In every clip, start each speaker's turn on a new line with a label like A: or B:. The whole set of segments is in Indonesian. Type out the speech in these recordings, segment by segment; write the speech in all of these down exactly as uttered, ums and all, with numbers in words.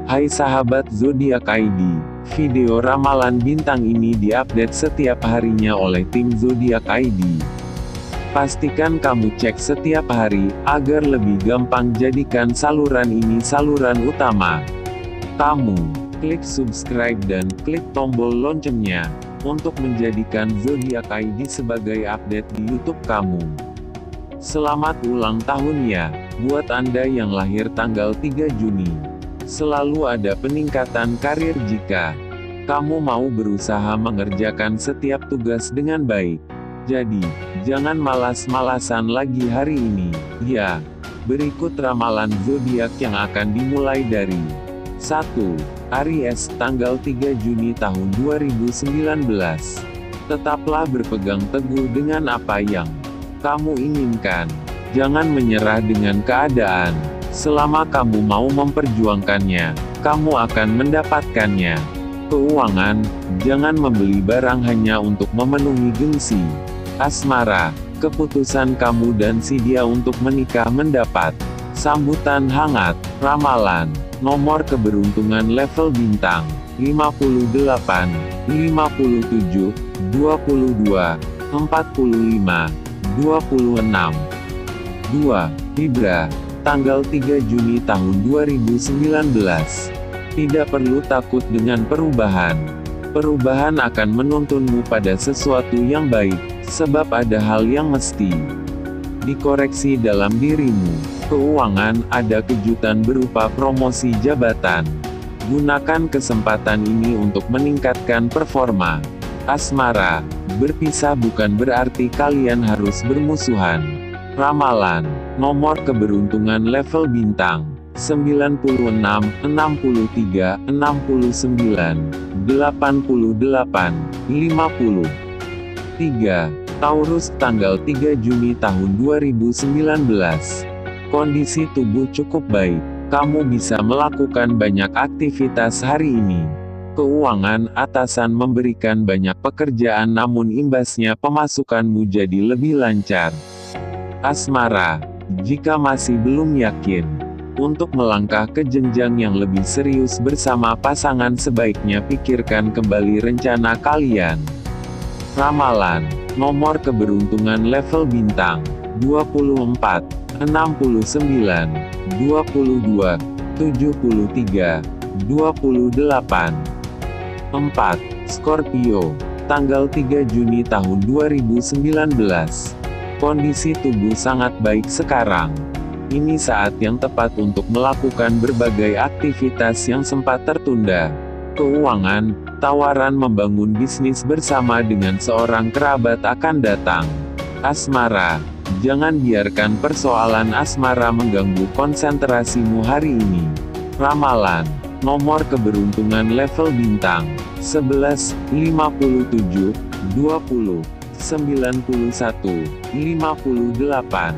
A: Hai sahabat zodiak I D, video ramalan bintang ini diupdate setiap harinya oleh tim zodiak I D. Pastikan kamu cek setiap hari, agar lebih gampang jadikan saluran ini saluran utama. Kamu, klik subscribe dan klik tombol loncengnya, untuk menjadikan zodiak I D sebagai update di YouTube kamu. Selamat ulang tahun ya, buat Anda yang lahir tanggal tiga Juni. Selalu ada peningkatan karir jika kamu mau berusaha mengerjakan setiap tugas dengan baik. Jadi, jangan malas-malasan lagi hari ini. Ya, berikut ramalan zodiak yang akan dimulai dari satu. Aries, tanggal tiga Juni tahun dua ribu sembilan belas. Tetaplah berpegang teguh dengan apa yang kamu inginkan. Jangan menyerah dengan keadaan. Selama kamu mau memperjuangkannya, kamu akan mendapatkannya. Keuangan, jangan membeli barang hanya untuk memenuhi gengsi. Asmara, keputusan kamu dan si dia untuk menikah mendapat sambutan hangat. Ramalan, nomor keberuntungan level bintang, lima puluh delapan, lima puluh tujuh, dua puluh dua, empat puluh lima, dua puluh enam. dua. Libra, tanggal tiga Juni tahun dua ribu sembilan belas. Tidak perlu takut dengan perubahan. Perubahan akan menuntunmu pada sesuatu yang baik, sebab ada hal yang mesti dikoreksi dalam dirimu. Keuangan, ada kejutan berupa promosi jabatan. Gunakan kesempatan ini untuk meningkatkan performa. Asmara, berpisah bukan berarti kalian harus bermusuhan. Ramalan, nomor keberuntungan level bintang, sembilan puluh enam, enam puluh tiga, enam puluh sembilan, delapan puluh delapan, lima puluh. tiga. Taurus, tanggal tiga Juni tahun dua ribu sembilan belas. Kondisi tubuh cukup baik. Kamu bisa melakukan banyak aktivitas hari ini. Keuangan, atasan memberikan banyak pekerjaan namun imbasnya pemasukanmu jadi lebih lancar. Asmara, jika masih belum yakin untuk melangkah ke jenjang yang lebih serius bersama pasangan, sebaiknya pikirkan kembali rencana kalian. Ramalan, nomor keberuntungan level bintang, dua puluh empat, enam puluh sembilan, dua puluh dua, tujuh puluh tiga, dua puluh delapan. empat. Scorpio, tanggal tiga Juni tahun dua ribu sembilan belas. Kondisi tubuh sangat baik sekarang. Ini saat yang tepat untuk melakukan berbagai aktivitas yang sempat tertunda. Keuangan, tawaran membangun bisnis bersama dengan seorang kerabat akan datang. Asmara, jangan biarkan persoalan asmara mengganggu konsentrasimu hari ini. Ramalan, nomor keberuntungan level bintang, sebelas, lima puluh tujuh, dua puluh, sembilan puluh satu, lima puluh delapan.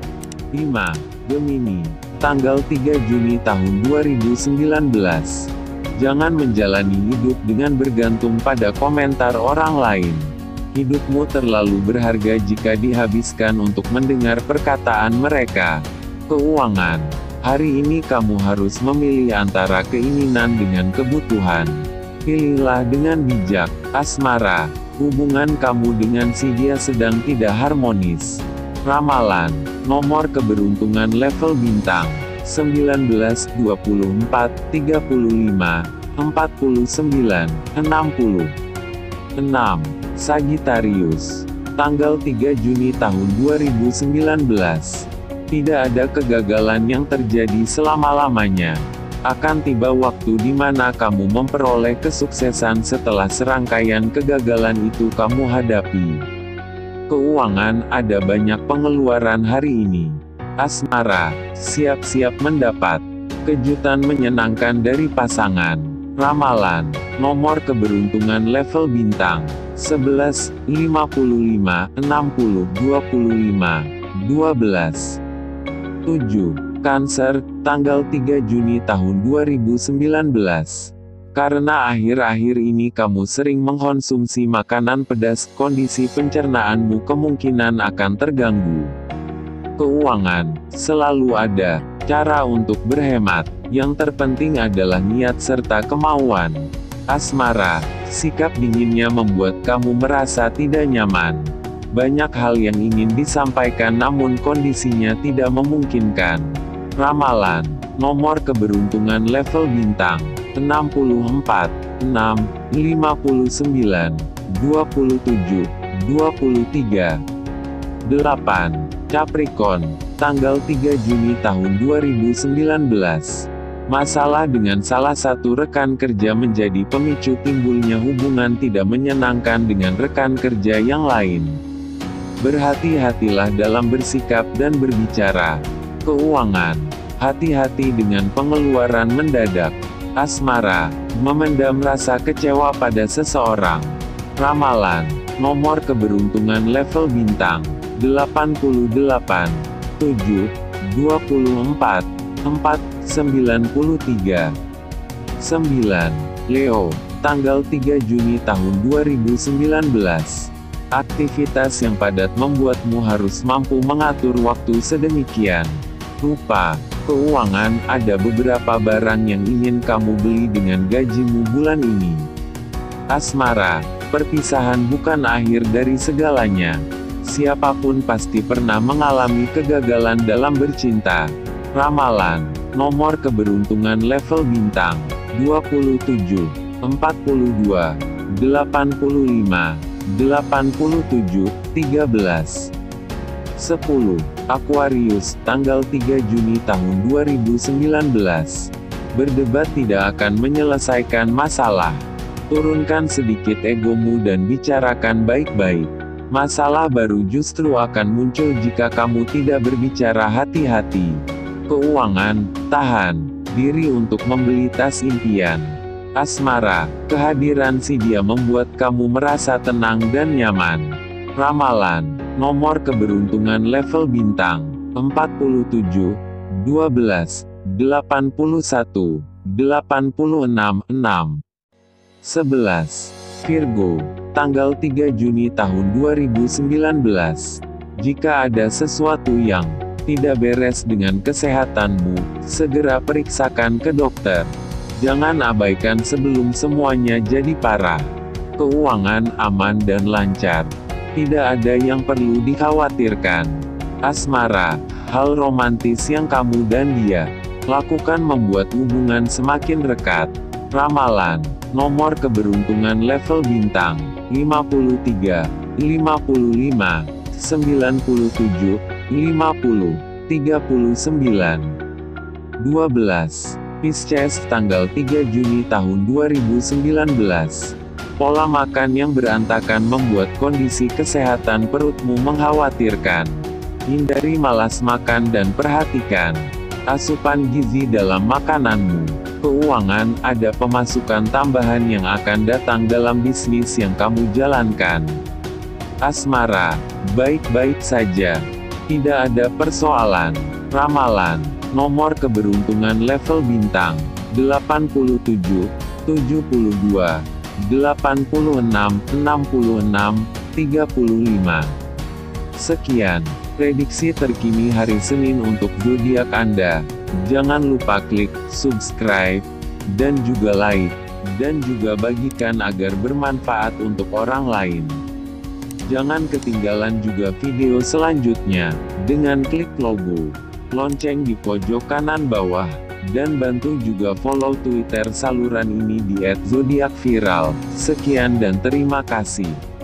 A: lima. Gemini, tanggal tiga Juni tahun dua ribu sembilan belas. Jangan menjalani hidup dengan bergantung pada komentar orang lain. Hidupmu terlalu berharga jika dihabiskan untuk mendengar perkataan mereka. Keuangan, hari ini kamu harus memilih antara keinginan dengan kebutuhan. Pilihlah dengan bijak. Asmara, hubungan kamu dengan si dia sedang tidak harmonis. Ramalan, nomor keberuntungan level bintang, sembilan belas, dua puluh empat, tiga puluh lima, empat puluh sembilan, enam puluh. enam. Sagittarius, tanggal tiga Juni tahun dua ribu sembilan belas. Tidak ada kegagalan yang terjadi selama-lamanya. Akan tiba waktu di mana kamu memperoleh kesuksesan setelah serangkaian kegagalan itu kamu hadapi. Keuangan, ada banyak pengeluaran hari ini. Asmara, siap-siap mendapat kejutan menyenangkan dari pasangan. Ramalan, nomor keberuntungan level bintang, sebelas, lima puluh lima, enam puluh, dua puluh lima, dua belas. tujuh. Cancer, tanggal tiga Juni tahun dua ribu sembilan belas. Karena akhir-akhir ini kamu sering mengkonsumsi makanan pedas, kondisi pencernaanmu kemungkinan akan terganggu. Keuangan, selalu ada cara untuk berhemat. Yang terpenting adalah niat serta kemauan. Asmara, sikap dinginnya membuat kamu merasa tidak nyaman. Banyak hal yang ingin disampaikan namun kondisinya tidak memungkinkan. Ramalan, nomor keberuntungan level bintang, enam puluh empat, enam, lima puluh sembilan, dua puluh tujuh, dua puluh tiga. delapan. Capricorn, tanggal tiga Juni tahun dua ribu sembilan belas. Masalah dengan salah satu rekan kerja menjadi pemicu timbulnya hubungan tidak menyenangkan dengan rekan kerja yang lain. Berhati-hatilah dalam bersikap dan berbicara. Keuangan, hati-hati dengan pengeluaran mendadak. Asmara, memendam rasa kecewa pada seseorang. Ramalan, nomor keberuntungan level bintang, delapan puluh delapan, tujuh, dua puluh empat, empat, sembilan puluh tiga. sembilan. Leo, tanggal tiga Juni tahun dua ribu sembilan belas. Aktivitas yang padat membuatmu harus mampu mengatur waktu sedemikian rupa. Keuangan, ada beberapa barang yang ingin kamu beli dengan gajimu bulan ini. Asmara, perpisahan bukan akhir dari segalanya. Siapapun pasti pernah mengalami kegagalan dalam bercinta. Ramalan, nomor keberuntungan level bintang, dua puluh tujuh, empat puluh dua, delapan puluh lima, delapan puluh tujuh, tiga belas. sepuluh. Aquarius, tanggal tiga Juni tahun dua ribu sembilan belas. Berdebat tidak akan menyelesaikan masalah. Turunkan sedikit egomu dan bicarakan baik-baik. Masalah baru justru akan muncul jika kamu tidak berbicara hati-hati. Keuangan, tahan diri untuk membeli tas impian. Asmara, kehadiran si dia membuat kamu merasa tenang dan nyaman. Ramalan, nomor keberuntungan level bintang, empat puluh tujuh, dua belas, delapan puluh satu, delapan puluh enam, enam. sebelas. Virgo, tanggal tiga Juni tahun dua ribu sembilan belas. Jika ada sesuatu yang tidak beres dengan kesehatanmu, segera periksakan ke dokter. Jangan abaikan sebelum semuanya jadi parah. Keuangan aman dan lancar. Tidak ada yang perlu dikhawatirkan. Asmara, hal romantis yang kamu dan dia lakukan membuat hubungan semakin rekat. Ramalan, nomor keberuntungan level bintang, lima puluh tiga, lima puluh lima, sembilan puluh tujuh, lima puluh, tiga puluh sembilan. dua belas. Pisces, tanggal tiga Juni tahun dua ribu sembilan belas. Pola makan yang berantakan membuat kondisi kesehatan perutmu mengkhawatirkan. Hindari malas makan dan perhatikan asupan gizi dalam makananmu. Keuangan, ada pemasukan tambahan yang akan datang dalam bisnis yang kamu jalankan. Asmara, baik-baik saja. Tidak ada persoalan. Ramalan, nomor keberuntungan level bintang, delapan puluh tujuh, tujuh puluh dua, delapan puluh enam, enam puluh enam, tiga puluh lima. Sekian prediksi terkini hari Senin untuk zodiak Anda. Jangan lupa klik subscribe dan juga like, dan juga bagikan agar bermanfaat untuk orang lain. Jangan ketinggalan juga video selanjutnya dengan klik logo lonceng di pojok kanan bawah, dan bantu juga follow Twitter saluran ini di et zodiak viral. Sekian dan terima kasih.